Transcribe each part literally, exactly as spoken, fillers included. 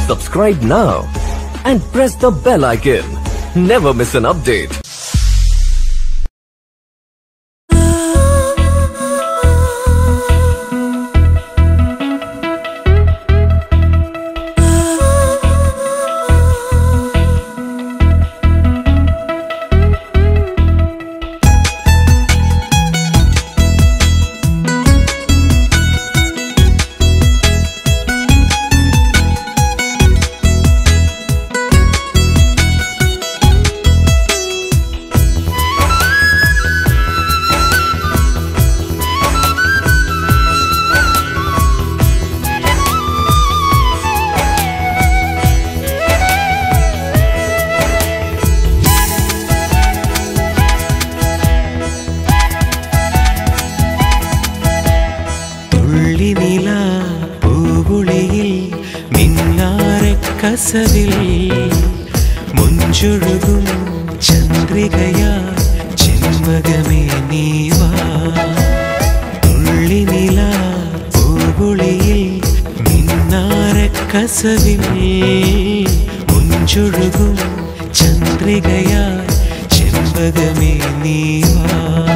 Subscribe now and press the bell icon. Never miss an update. കസവിൽ മുഞ്ചൊഴുകും ചന്ദ്രികയാ ചെമ്പകമേ നീവാ തുള്ളിനില പൂവുളിയിൽ മിന്നാരക്കസവിൽ മുഞ്ചൊഴുകും ചന്ദ്രികയാ ചെമ്പകമേ നീവാ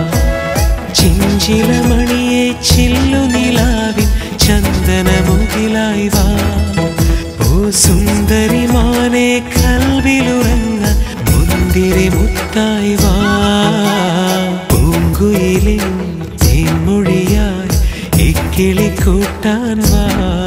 ചിഞ്ചിലമണിയെ ചില്ലുനിലാവിൻ ചന്ദനമുകിലായി വാ സുന്ദരി മാനെ കൽവിലുറങ്ങ മുന്തിരി മുത്തായി വാ പൂങ്കുയിലിൻ തേൻമൊഴിയായി ഇക്കിളി കൂട്ടാൻ വാ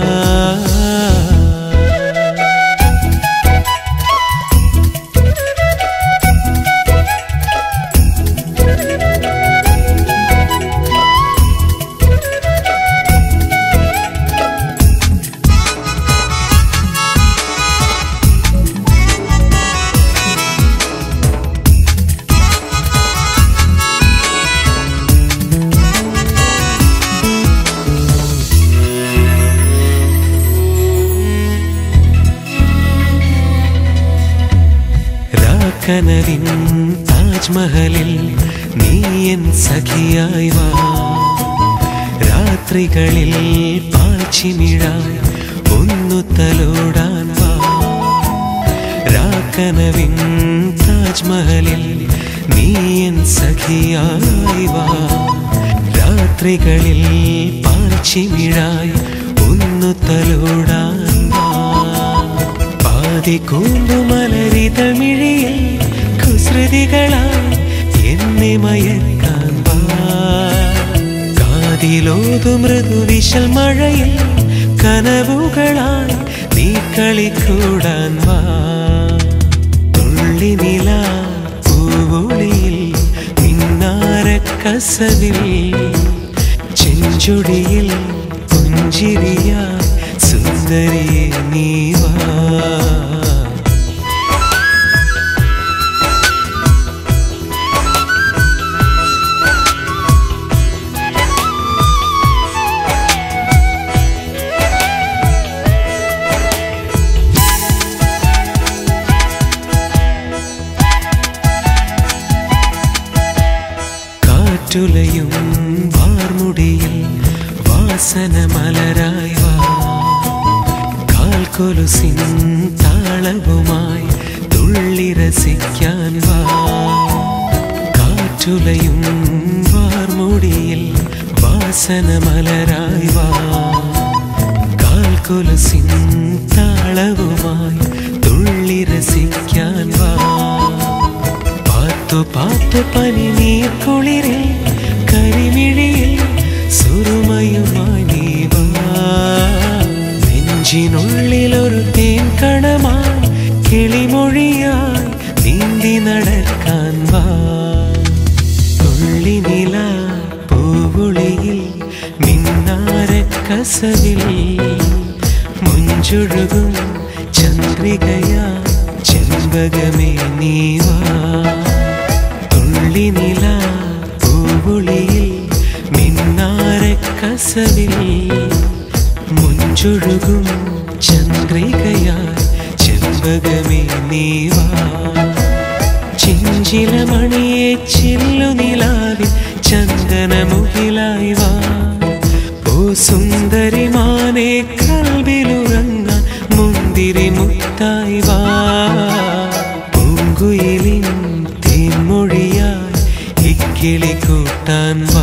കനവിൻ താജ്മഹലിൽ നീ എൻ സഖിയായി വാ രാത്രികളിൽ പാൽച്ചിമിഴായി ഒന്നു തലോടാൻ വാ രാക്കനവിൻ താജ്മഹലിൽ നീ എൻ സഖിയായി വാ രാത്രികളിൽ പാൽച്ചിമിഴായി ഒന്നു തലോടാൻ വാ പാതി കൂമ്പുമലരിതമിഴിയിൽ കുസൃതികളായി എന്നെ മയക്കാൻ വാ കാതിലോതു മൃദുവിശൽ മഴയിൽ കനവുകളായി നീ കളിക്കൂടാൻ വാ തുള്ളിനില പൂവുളിയിൽ മിന്നാരക്കസവിൽ ചെഞ്ചൊടിയിൽ പുഞ്ചിരിയാ സുന്ദരിയെ നീ വാ കാറ്റുലയും വാർമുടിയിൽ വാസന മലരായി വാ കാൽക്കൊലുസിൻ താളവുമായി തുള്ളി രസിക്കാൻ വാ കാറ്റുലയും വാർമുടിയിൽ വാസന മലരായി വാ കാൽക്കൊലുസിൻ താളവുമായി തുള്ളി രസിക്കാൻ വാ പാത്തു പാത്തു പനി നീർ കുളിരിൽ കരിമിഴിയിൽ സുറുമയുമായി നീ വാ നെഞ്ചിനുള്ളിലൊരു തേൻ കണമായി കിളിമൊഴിയായി നീന്തി നടക്കാൻ വാ തുള്ളിനില പൂവുളിയിൽ മിന്നാരക്കസവിൽ മുഞ്ചൊഴുകും ചന്ദ്രികയാ ചെമ്പകമേ നീ വാ തുള്ളിനില പൂവുളിയിൽ മിന്നാരക്കസവിൽ മുഞ്ചൊഴുകും ചന്ദ്രികയാ ചെമ്പകമേ നീ വാ ചിഞ്ചിലമണിയെ ചില്ലുനിലാവിൻ ചന്ദനമുകിലായി വാ ഓ സുന്ദരി മാനെ കൽവിലുറങ്ങ മുന്തിരി മുത്തായി വാ പൂങ്കുയിലിൻ തേൻമൊഴിയായി ഇക്കിളി കൂട്ടാൻ വാ.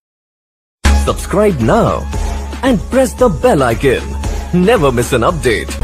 Subscribe now and press the bell icon. Never miss an update.